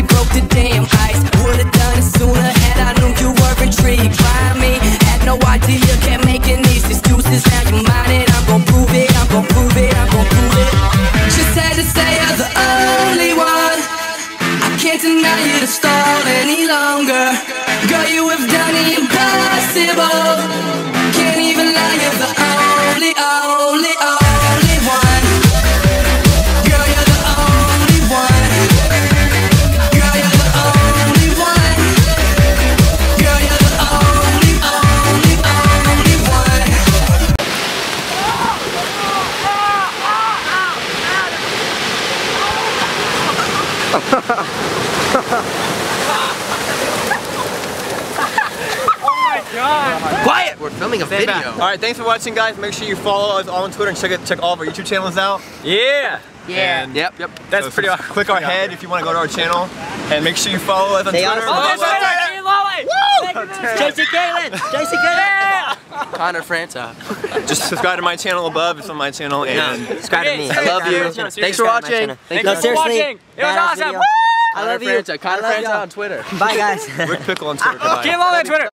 broke the damn ice. Would've done it sooner had I known you were intrigued by me. Had no idea, kept making these excuses. Now you're mine and I'm gon' prove it, I'm gon' prove it, I'm gon' prove it. Just had to say you're the only one. I can't deny you to stall any longer. Girl, you have done the impossible. Can't even lie, you're the only one. Girl, you're the only one. Girl, you're the only one. Girl, you're the only one. God. Quiet! We're filming a video. Alright, thanks for watching, guys. Make sure you follow us all on Twitter and check all of our YouTube channels out. Yeah! And Yep. That's so pretty awesome. Click our head if you want to go to our channel. And make sure you follow us on Twitter. JC Caitlin! Connor Franta. Just subscribe to my channel above. It's on my channel. And subscribe to me. I love you. Thanks for watching. Thanks for watching. It was awesome. I love you. Connor Franta on Twitter. Bye, guys. Rick Pickle on Twitter. Keep on Twitter.